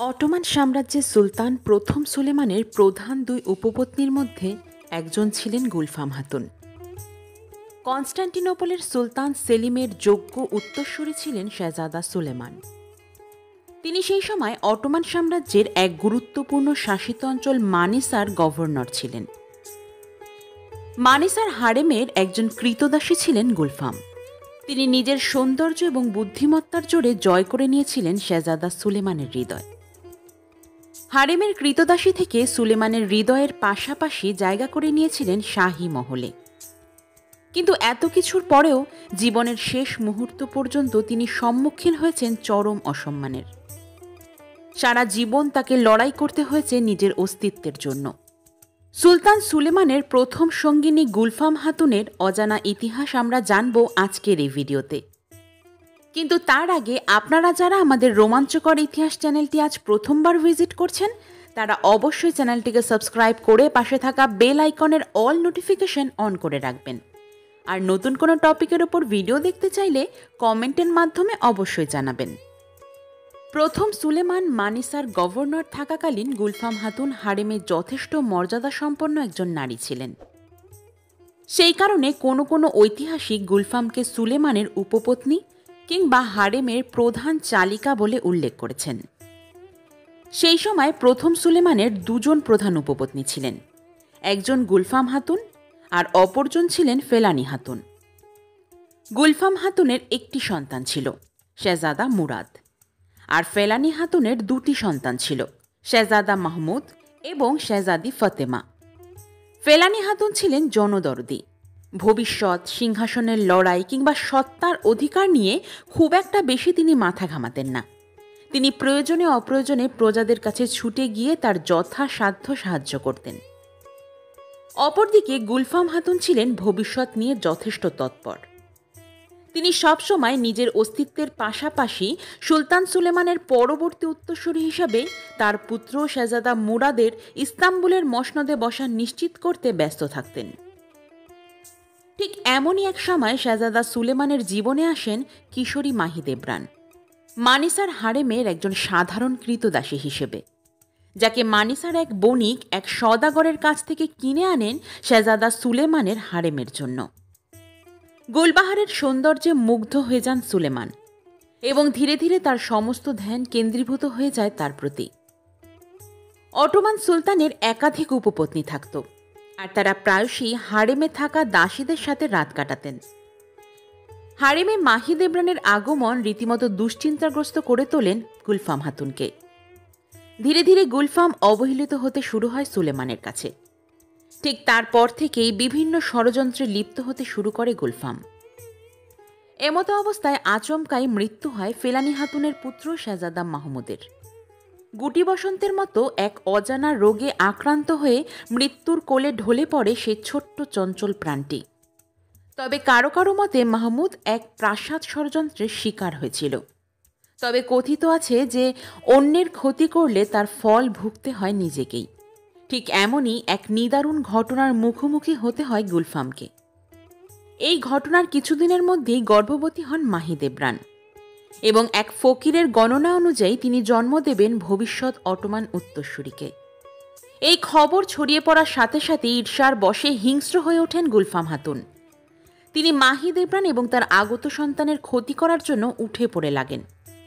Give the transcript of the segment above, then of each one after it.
Ottoman সাম্রাজ্যের সুলতান প্রথম সুলেমানের প্রধান দুই উপপত্নীর মধ্যে একজন ছিলেন গুলফাম হাতুন। কনস্টান্টিনোপলের সুলতান সেলিমের যোগ্য উত্তরসূরি ছিলেন শাহজাদা সুলেমান। তিনি সেই সময় অটোমান সাম্রাজ্যের এক গুরুত্বপূর্ণ শাসিত অঞ্চল মানিসার গভর্নর ছিলেন। মানিসার হারেমের একজন কৃতদাসী ছিলেন গুলফাম। তিনি নিজের সৌন্দর্য এবং বুদ্ধিমত্তার জোরে জয় করে নিয়েছিলেন শাহজাদা সুলেমানের হৃদয়। হারেমের কৃতদাসী থেকে সুলেমানের হৃদয়ের পাশাপাশি জায়গা করে নিয়েছিলেন শাহী মহলে। কিন্তু এত কিছুর পরেও জীবনের শেষ মুহূর্ত পর্যন্ত তিনি সম্মুখীন হয়েছেন চরম অসম্মানের। সারা জীবন তাকে লড়াই করতে হয়েছে নিজের অস্তিত্বের জন্য। সুলতান সুলেমানের প্রথম সঙ্গিনী গুলফাম হাতুনের অজানা ইতিহাস আমরা জানব আজকের এই ভিডিওতে। কিন্তু তার আগে আপনারা যারা আমাদের রোমাঞ্চকর ইতিহাস চ্যানেলটি আজ প্রথমবার ভিজিট করছেন, তারা অবশ্যই চ্যানেলটিকে সাবস্ক্রাইব করে পাশে থাকা বেল আইকনের অল নোটিফিকেশন অন করে রাখবেন। আর নতুন কোনো টপিকের ওপর ভিডিও দেখতে চাইলে কমেন্টের মাধ্যমে অবশ্যই জানাবেন। প্রথম সুলেমান মানিসার গভর্নর থাকাকালীন গুলফাম হাতুন হারেমে যথেষ্ট মর্যাদা সম্পন্ন একজন নারী ছিলেন। সেই কারণে কোনো কোনো ঐতিহাসিক গুলফামকে সুলেমানের উপপত্নী কিংবা হারেমের প্রধান চালিকা বলে উল্লেখ করেছেন। সেই সময় প্রথম সুলেমানের দুজন প্রধান উপপত্নী ছিলেন, একজন গুলফাম হাতুন আর অপরজন ছিলেন ফেলানি হাতুন। গুলফাম হাতুনের একটি সন্তান ছিল, শাহজাদা মুরাদ, আর ফেলানি হাতুনের দুটি সন্তান ছিল, শাহজাদা মাহমুদ এবং শাহজাদি ফতেমা। ফেলানি হাতুন ছিলেন জনদরদি। ভবিষ্যৎ, সিংহাসনের লড়াই কিংবা সত্তার অধিকার নিয়ে খুব একটা বেশি তিনি মাথা ঘামাতেন না। তিনি প্রয়োজনে অপ্রয়োজনে প্রজাদের কাছে ছুটে গিয়ে তার যথাসাধ্য সাহায্য করতেন। অপরদিকে গুলফাম হাতুন ছিলেন ভবিষ্যৎ নিয়ে যথেষ্ট তৎপর। তিনি সবসময় নিজের অস্তিত্বের পাশাপাশি সুলতান সুলেমানের পরবর্তী উত্তরসূরি হিসাবে তার পুত্র শাহজাদা মুরাদের ইস্তাম্বুলের মসনদে বসা নিশ্চিত করতে ব্যস্ত থাকতেন। ঠিক এমনই এক সময় শাহজাদা সুলেমানের জীবনে আসেন কিশোরী মাহিদেবরান, মানিসার হারেমের একজন সাধারণ কৃতদাসী হিসেবে, যাকে মানিসার এক বণিক এক সওদাগরের কাছ থেকে কিনে আনেন শাহজাদা সুলেমানের হারেমের জন্য। গুলবাহারের সৌন্দর্যে মুগ্ধ হয়ে যান সুলেমান এবং ধীরে ধীরে তার সমস্ত ধ্যান কেন্দ্রীভূত হয়ে যায় তার প্রতি। অটোমান সুলতানের একাধিক উপপত্নী থাকত, আর তারা প্রায়শই হারেমে থাকা দাসীদের সাথে রাত কাটাতেন। হারেমে মাহিদেবরানের আগমন রীতিমতো দুশ্চিন্তাগ্রস্ত করে তোলেন গুলফাম হাতুনকে। ধীরে ধীরে গুলফাম অবহেলিত হতে শুরু হয় সুলেমানের কাছে। ঠিক তারপর থেকেই বিভিন্ন ষড়যন্ত্রে লিপ্ত হতে শুরু করে গুলফাম। এমতো অবস্থায় আচমকাই মৃত্যু হয় ফেলানি হাতুনের পুত্র শাহজাদা মাহমুদের। গুটি বসন্তের মতো এক অজানা রোগে আক্রান্ত হয়ে মৃত্যুর কোলে ঢলে পড়ে সেই ছোট্ট চঞ্চল প্রাণটি। তবে কারো কারো মতে মাহমুদ এক প্রাসাদ ষড়যন্ত্রের শিকার হয়েছিল। তবে কথিত আছে যে অন্যের ক্ষতি করলে তার ফল ভুগতে হয় নিজেকেই। ঠিক এমনই এক নিদারুণ ঘটনার মুখোমুখি হতে হয় গুলফামকে। এই ঘটনার কিছুদিনের মধ্যেই গর্ভবতী হন মাহিদেবরান এবং এক ফকিরের গণনা অনুযায়ী তিনি জন্ম দেবেন ভবিষ্যৎ অটোমান উত্তরসূরিকে। এই খবর ছড়িয়ে পড়ার সাথে সাথে ঈর্ষার বশে হিংস্র হয়ে ওঠেন গুলফাম হাতুন। তিনি মাহিদেবরান এবং তার আগত সন্তানের ক্ষতি করার জন্য উঠে পড়ে লাগেন।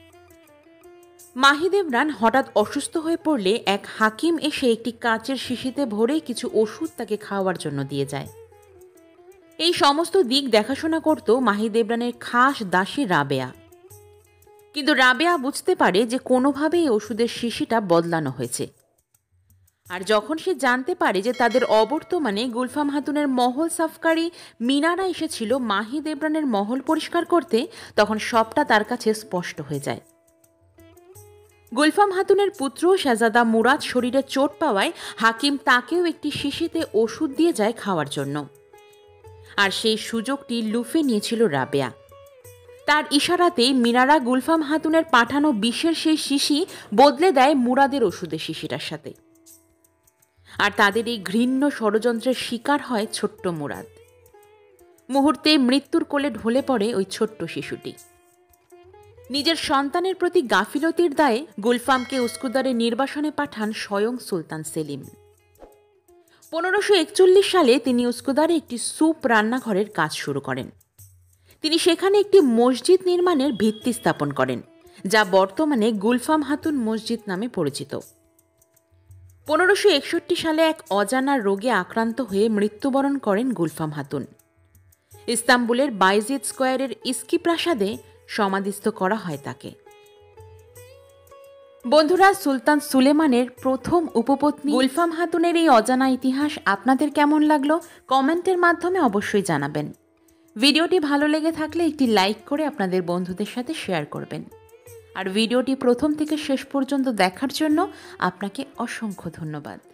মাহিদেবরান হঠাৎ অসুস্থ হয়ে পড়লে এক হাকিম এসে একটি কাচের শিশিতে ভরে কিছু ওষুধ তাকে খাওয়ার জন্য দিয়ে যায়। এই সমস্ত দিক দেখাশোনা করত মাহিদেবরানের খাস দাসী রাবেয়া। কিন্তু রাবেয়া বুঝতে পারে যে কোনোভাবে এই ওষুধের শিশিটা বদলানো হয়েছে। আর যখন সে জানতে পারে যে তাদের অবর্তমানে গুলফাম হাতুনের মহল সাফকারী মিনারা এসেছিল মাহিদেবরানের মহল পরিষ্কার করতে, তখন সবটা তার কাছে স্পষ্ট হয়ে যায়। গুলফাম হাতুনের পুত্র শাহজাদা মুরাদ শরীরে চোট পাওয়ায় হাকিম তাকেও একটি শিশিতে ওষুধ দিয়ে যায় খাওয়ার জন্য। আর সেই সুযোগটি লুফে নিয়েছিল রাবেয়া। তার ইশারাতেই মিনারা গুলফাম হাতুনের পাঠানো বিষের সেই শিশি বদলে দেয় মুরাদের ওষুধের শিশিটার সাথে। আর তাদের এই ঘৃণ্য ষড়যন্ত্রের শিকার হয় ছোট্ট মুরাদ। মুহূর্তে মৃত্যুর কোলে ঢলে পড়ে ওই ছোট্ট শিশুটি। নিজের সন্তানের প্রতি গাফিলতির দায়ে গুলফামকে উস্কুদারে নির্বাসনে পাঠান স্বয়ং সুলতান সেলিম। 1541 সালে তিনি উস্কুদারে একটি সুপ রান্নাঘরের কাজ শুরু করেন। তিনি সেখানে একটি মসজিদ নির্মাণের ভিত্তি স্থাপন করেন, যা বর্তমানে গুলফাম হাতুন মসজিদ নামে পরিচিত। 1561 সালে এক অজানা রোগে আক্রান্ত হয়ে মৃত্যুবরণ করেন গুলফাম হাতুন। ইস্তাম্বুলের বাইজিদ স্কোয়ারের ইস্কি প্রাসাদে সমাধিস্থ করা হয় তাকে। বন্ধুরা, সুলতান সুলেমানের প্রথম উপপত্নী গুলফাম হাতুনের এই অজানা ইতিহাস আপনাদের কেমন লাগলো কমেন্টের মাধ্যমে অবশ্যই জানাবেন। ভিডিওটি ভালো লেগে থাকলে একটি লাইক করে আপনাদের বন্ধুদের সাথে শেয়ার করবেন। আর ভিডিওটি প্রথম থেকে শেষ পর্যন্ত দেখার জন্য আপনাকে অসংখ্য ধন্যবাদ।